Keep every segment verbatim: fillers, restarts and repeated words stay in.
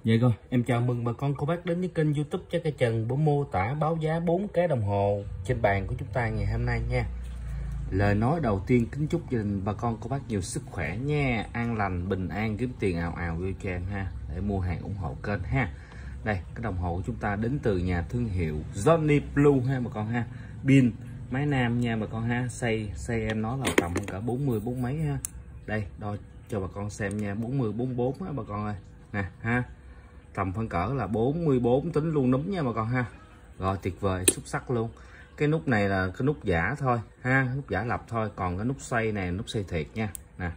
Vậy rồi, em chào mừng bà con cô bác đến với kênh YouTube Chắc Cây Trần bấm mô tả báo giá bốn cái đồng hồ trên bàn của chúng ta ngày hôm nay nha. Lời nói đầu tiên kính chúc gia đình bà con cô bác nhiều sức khỏe nha, an lành, bình an, kiếm tiền ào ào vô cho em ha, để mua hàng ủng hộ kênh ha. Đây, cái đồng hồ của chúng ta đến từ nhà thương hiệu Johnny Blue ha bà con ha. Pin máy nam nha bà con ha, xây xây em nó là tầm cả bốn mươi bốn mấy ha. Đây, đo cho bà con xem nha, bốn mươi bốn mươi bốn á bà con ơi. Nè ha. Tầm phân cỡ là bốn mươi bốn tính luôn núm nha bà con ha. Rồi, tuyệt vời, xuất sắc luôn. Cái nút này là cái nút giả thôi ha, nút giả lập thôi, còn cái nút xoay này nút xoay thiệt nha. Nè,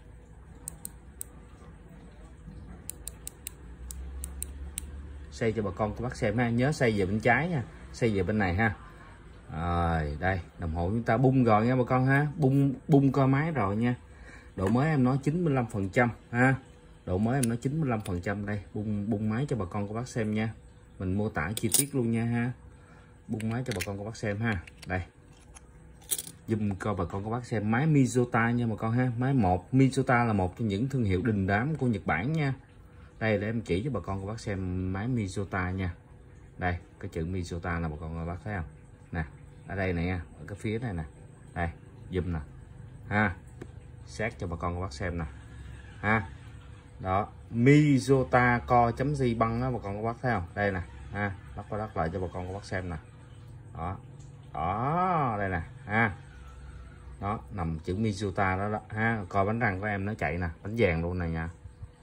xoay cho bà con cô bác xem ha, nhớ xoay về bên trái nha, xoay về bên này ha. Rồi đây, đồng hồ chúng ta bung rồi nha bà con ha, bung bung co máy rồi nha. Độ mới em nói chín mươi lăm phần trăm ha, độ mới em nói chín mươi lăm phần trăm. Đây, bung bung máy cho bà con cô bác xem nha, mình mô tả chi tiết luôn nha ha. Bung máy cho bà con cô bác xem ha. Đây, zoom coi bà con cô bác xem máy Miyota nha bà con ha. Máy một Miyota là một trong những thương hiệu đình đám của Nhật Bản nha. Đây, để em chỉ cho bà con cô bác xem máy Miyota nha. Đây, cái chữ Miyota là bà con cô bác thấy không nè, ở đây này nha, ở cái phía này nè. Đây, zoom nè ha, sát cho bà con cô bác xem nè ha. Đó, Miyota co chấm di băng đó bà con cô bác thấy không, đây nè ha, lắp qua lắp lại cho bà con cô bác xem nè. Đó, đó, đây nè ha. Đó, nằm chữ Miyota đó, đó ha. Coi bánh răng của em nó chạy nè, bánh vàng luôn này nha.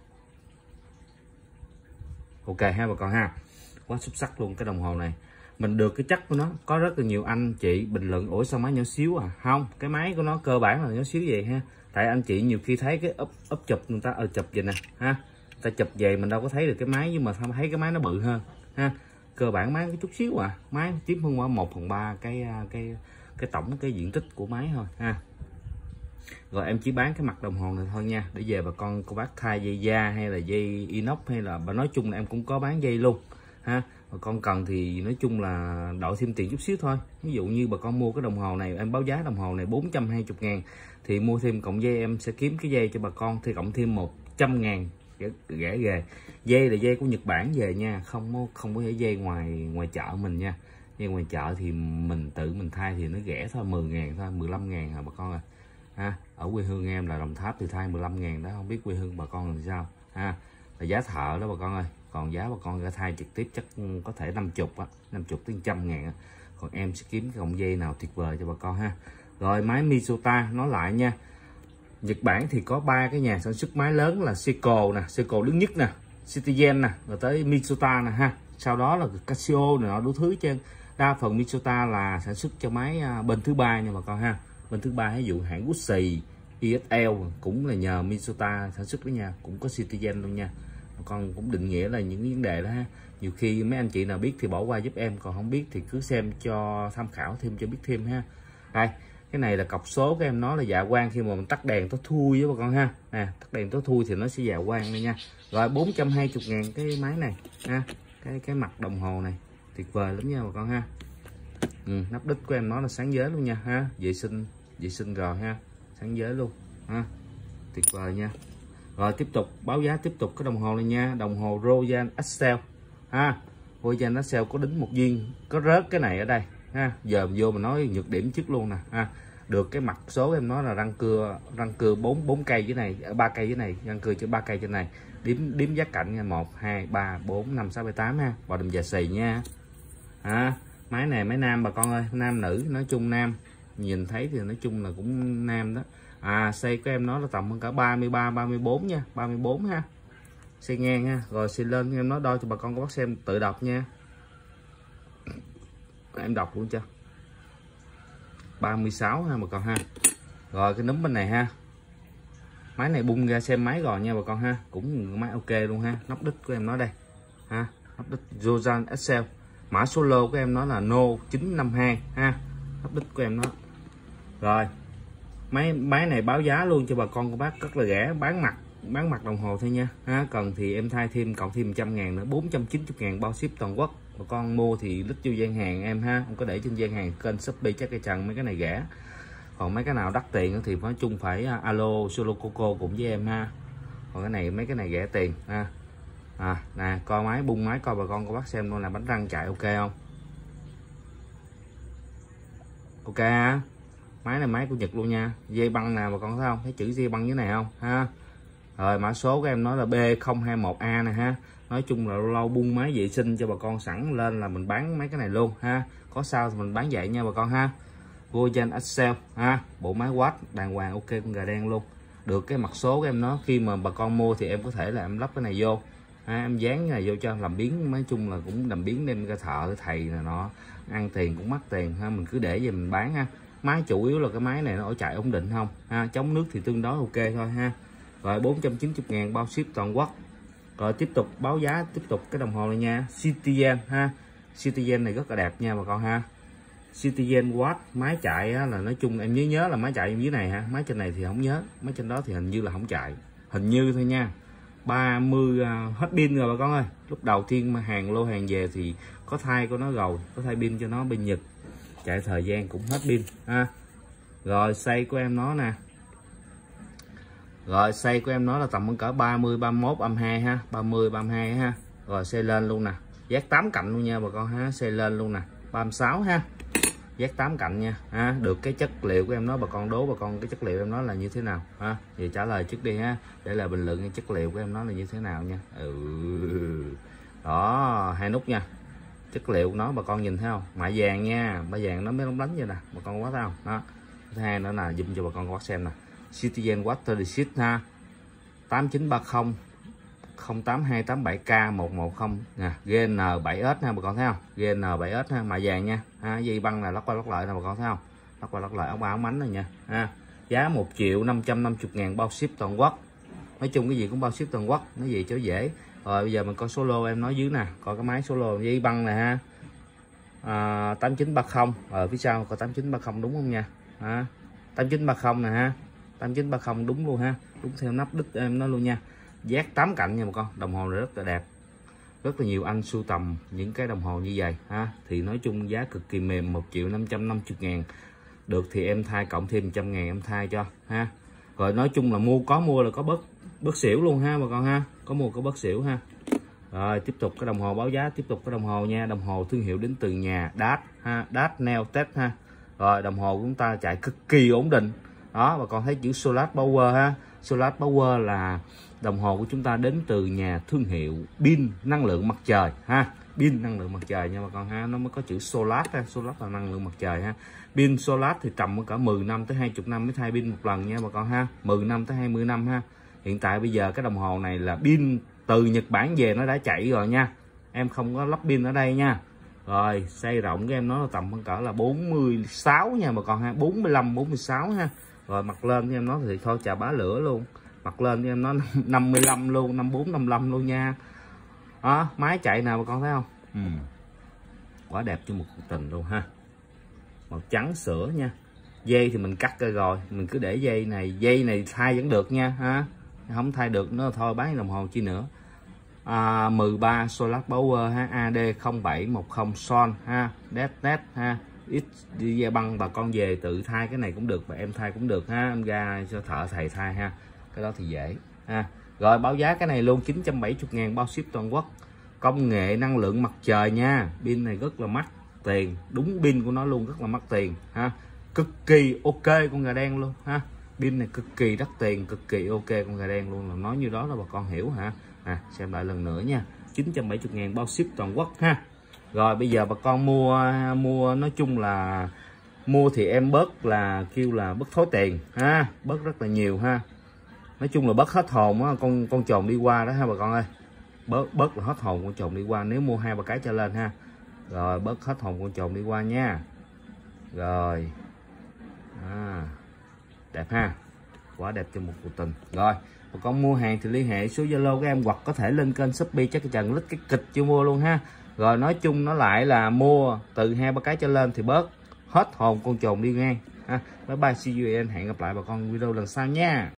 Ok ha bà con ha, quá xuất sắc luôn cái đồng hồ này. Mình được cái chất của nó, có rất là nhiều anh chị bình luận ủa sao máy nhỏ xíu à. Không, cái máy của nó cơ bản là nhỏ xíu vậy ha. Tại anh chị nhiều khi thấy cái úp úp chụp người ta ở chụp vậy nè ha, ta chụp về mình đâu có thấy được cái máy, nhưng mà không thấy cái máy nó bự hơn ha. Cơ bản máy cái chút xíu à, máy chiếm không qua một phần ba cái cái cái tổng cái diện tích của máy thôi ha. Rồi em chỉ bán cái mặt đồng hồ này thôi nha, để về bà con cô bác thay dây da hay là dây inox, hay là bà nói chung là em cũng có bán dây luôn ha. Bà con cần thì nói chung là đổi thêm tiền chút xíu thôi. Ví dụ như bà con mua cái đồng hồ này, em báo giá đồng hồ này bốn trăm hai mươi ngàn, thì mua thêm cộng dây em sẽ kiếm cái dây cho bà con thì cộng thêm một trăm ngàn rẻ ghê. Dây là dây của Nhật Bản về nha, không không có thể dây ngoài ngoài chợ mình nha. Dây ngoài chợ thì mình tự mình thay thì nó rẻ thôi, mười ngàn thôi, mười lăm ngàn hả bà con ơi ha. Ở quê hương em là Đồng Tháp thì thay mười lăm ngàn đó, không biết quê hương bà con làm sao ha. Là giá thợ đó bà con ơi, còn giá bà con ra thay trực tiếp chắc có thể năm mươi á, năm mươi tới trăm ngàn á. Còn em sẽ kiếm cái cọng dây nào tuyệt vời cho bà con ha. Rồi máy Miyota nói lại nha, Nhật Bản thì có ba cái nhà sản xuất máy lớn là Seiko nè, Seiko đứng nhất nè, Citizen nè, rồi tới Miyota nè ha. Sau đó là Casio này nọ đủ thứ trên. Đa phần Miyota là sản xuất cho máy bên thứ ba nha bà con ha. Bên thứ ba ví dụ hãng Gucci, i ét lờ cũng là nhờ Miyota sản xuất đó nha, cũng có Citizen luôn nha. Bà con cũng định nghĩa là những vấn đề đó ha. Nhiều khi mấy anh chị nào biết thì bỏ qua giúp em, còn không biết thì cứ xem cho tham khảo thêm cho biết thêm ha. Đây, cái này là cọc số của em, nó là dạ quang khi mà mình tắt đèn tối thui với bà con ha. Nè, tắt đèn tối thui thì nó sẽ dạ quang đây nha. Rồi bốn trăm hai mươi ngàn cái máy này ha. Cái cái mặt đồng hồ này tuyệt vời lắm nha bà con ha. Ừ, nắp đít của em nó là sáng giới luôn nha ha, vệ sinh vệ sinh rồi ha, sáng giới luôn ha, tuyệt vời nha. Rồi tiếp tục báo giá tiếp tục cái đồng hồ này nha, đồng hồ Royal Excel ha. Royal Excel có đính một viên, có rớt cái này ở đây ha. Giờ mình vô mình nói nhược điểm trước luôn nè ha. Được cái mặt số em nói là răng cưa, răng cưa bốn bốn cây dưới này, ba cây dưới này, răng cưa chỉ ba cây trên này. Điểm điểm giá cạnh nha, một hai ba bốn năm sáu bảy tám ha, vào đùm già xì nha ha. Máy này máy nam bà con ơi, nam nữ nói chung nam, nhìn thấy thì nói chung là cũng nam đó. À, xây của em nó là tầm cả ba mươi ba ba mươi bốn nha, ba mươi bốn ha. Xây ngang ha, rồi xây lên em nó đo cho bà con có bác xem tự đọc nha. Em đọc luôn cho ba mươi sáu ha bà con ha. Rồi cái núm bên này ha, máy này bung ra xem máy rồi nha bà con ha, cũng máy ok luôn ha. Nắp đít của em nó đây ha, nắp đít Royal Excel, mã số lô của em nó là no chín năm hai ha, nắp đít của em nó. Rồi máy máy này báo giá luôn cho bà con của bác rất là rẻ, bán mặt bán mặt đồng hồ thôi nha ha. Cần thì em thay thêm cộng thêm một trăm ngàn nữa, bốn trăm chín mươi ngàn bao ship toàn quốc. Bà con mua thì lít vô gian hàng em ha, không có để trên gian hàng kênh Shopee Chắc Cây Trần, mấy cái này rẻ. Còn mấy cái nào đắt tiền thì nói chung phải alo solo coco cùng với em ha. Còn cái này mấy cái này rẻ tiền ha. À nè, coi máy bung máy coi bà con cô bác xem luôn là bánh răng chạy ok không? Ok ha. Máy này máy của Nhật luôn nha. Dây băng nè bà con thấy không? Thấy chữ dây băng dưới này không ha? Rồi mã số của em nói là B không hai một A nè ha. Nói chung là lâu bung máy vệ sinh cho bà con sẵn lên là mình bán mấy cái này luôn ha. Có sao thì mình bán vậy nha bà con ha. Gojen Excel ha. Bộ máy watt đàng hoàng ok con gà đen luôn. Được cái mặt số của em nó khi mà bà con mua thì em có thể là em lắp cái này vô. Ha, em dán cái này vô cho làm biến, nói chung là cũng làm biến đem ra thợ thầy là nó ăn tiền cũng mắc tiền ha, mình cứ để về mình bán ha. Máy chủ yếu là cái máy này nó ở chạy ổn định không ha, chống nước thì tương đối ok thôi ha. Rồi bốn trăm chín mươi ngàn bao ship toàn quốc. Rồi tiếp tục báo giá tiếp tục cái đồng hồ này nha, Citizen ha. Citizen này rất là đẹp nha bà con ha. Citizen watt máy chạy á, là nói chung em nhớ nhớ là máy chạy dưới này ha, máy trên này thì không nhớ, máy trên đó thì hình như là không chạy, hình như thôi nha. ba mươi uh, hết pin rồi bà con ơi. Lúc đầu tiên mà hàng lô hàng về thì có thay của nó rồi, có thay pin cho nó bên Nhật, chạy thời gian cũng hết pin ha. Rồi xây của em nó nè, rồi xây của em nó là tầm cỡ ba mươi, ba mươi mốt, ba mươi hai ha, ba mươi, ba mươi hai ha. Rồi xây lên luôn nè, giác tám cạnh luôn nha bà con ha, xây lên luôn nè, ba mươi sáu ha, giác tám cạnh nha ha. Được cái chất liệu của em nó bà con đố bà con cái chất liệu em nó là như thế nào ha, thì trả lời trước đi ha, để là bình luận cái chất liệu của em nó là như thế nào nha. Ừ. Đó, hai nút nha, chất liệu của nó bà con nhìn thấy không, mạ vàng nha, mạ vàng nó mới lóng lánh vậy nè bà con quá thấy không đó. Thứ hai nữa là zoom cho bà con quá xem nè, Citizen Water Receipt ha, tám chín ba không không tám hai tám bảy K một một không nè, G N bảy S ha bà con thấy không, G N bảy S ha, mạ vàng nha ha. Dây băng là lắc qua lắc lại nè bà con thấy không, lắc qua lắc lại ống ba ống mánh này nha ha. Giá một triệu năm trăm năm mươi ngàn bao ship toàn quốc. Nói chung cái gì cũng bao ship toàn quốc, nói gì cho dễ. Rồi bây giờ mình coi số lô em nói dưới nè, coi cái máy số lô dây băng này ha, à, tám chín ba không ở phía sau coi tám chín ba không đúng không nha ha. Tám chín ba không nè ha, tám chín ba không đúng luôn ha, đúng theo nắp đít em nó luôn nha. Giác tám cạnh nha bà con, đồng hồ này rất là đẹp, rất là nhiều anh sưu tầm những cái đồng hồ như vậy ha. Thì nói chung giá cực kỳ mềm, một triệu năm trăm năm mươi ngàn. Được thì em thay cộng thêm một trăm ngàn em thay cho ha. Rồi nói chung là mua có mua là có bớt bớt xỉu luôn ha bà con ha, có mua có bớt xỉu ha. Rồi tiếp tục cái đồng hồ báo giá, tiếp tục cái đồng hồ nha, đồng hồ thương hiệu đến từ nhà Dash ha, Dash Nail Tech ha. Rồi đồng hồ của chúng ta chạy cực kỳ ổn định đó, bà con thấy chữ Solar Power ha. Solar Power là đồng hồ của chúng ta đến từ nhà thương hiệu pin năng lượng mặt trời ha, pin năng lượng mặt trời nha bà con ha, nó mới có chữ Solar ha. Solar là năng lượng mặt trời ha. Pin Solar thì tầm cả mười năm tới hai mươi năm mới thay pin một lần nha bà con ha, mười năm tới hai mươi năm ha. Hiện tại bây giờ cái đồng hồ này là pin từ Nhật Bản về nó đã chạy rồi nha, em không có lắp pin ở đây nha. Rồi size rộng của em nó là tầm khoảng cỡ là bốn mươi sáu nha bà con ha, bốn mươi lăm, bốn mươi sáu ha. Rồi mặt lên của em nó thì thôi chà bá lửa luôn, mặt lên của em nó năm mươi lăm luôn, năm mươi bốn, năm mươi lăm luôn nha. Đó, máy chạy nào bà con thấy không, ừ. Quá đẹp cho một cuộc tình luôn ha, màu trắng sữa nha. Dây thì mình cắt ra rồi, mình cứ để dây này, dây này thay vẫn được nha ha, không thay được nữa thôi bán đồng hồ chi nữa. À, mười ba Solar Power ha, A D không bảy một không Son ha, Deadnet ha, ít đi ra băng bà con về tự thay cái này cũng được và em thay cũng được ha, em ra cho thợ thầy thay ha, cái đó thì dễ ha. Rồi báo giá cái này luôn chín trăm bảy mươi ngàn bao ship toàn quốc, công nghệ năng lượng mặt trời nha, pin này rất là mắc tiền, đúng pin của nó luôn, rất là mắc tiền ha, cực kỳ ok con gà đen luôn ha. Pin này cực kỳ đắt tiền, cực kỳ ok con gà đen luôn, là nói như đó là bà con hiểu hả. À, xem lại lần nữa nha, chín trăm bảy mươi ngàn bao ship toàn quốc ha. Rồi bây giờ bà con mua mua nói chung là mua thì em bớt là kêu là bớt thối tiền ha, bớt rất là nhiều ha. Nói chung là bớt hết hồn á, con con trồn đi qua đó ha bà con ơi, bớt bớt là hết hồn con trồn đi qua nếu mua hai ba cái trở lên ha. Rồi bớt hết hồn con trồn đi qua nha. Rồi à, đẹp ha, quá đẹp cho một cuộc tình. Rồi bà con mua hàng thì liên hệ số Zalo của em hoặc có thể lên kênh Shopee chắc cái Trần lít cái kịch chưa mua luôn ha. Rồi nói chung nó lại là mua từ hai ba cái trở lên thì bớt hết hồn con trồn đi ngang ha. Bye bye, see you again, hẹn gặp lại bà con video lần sau nha.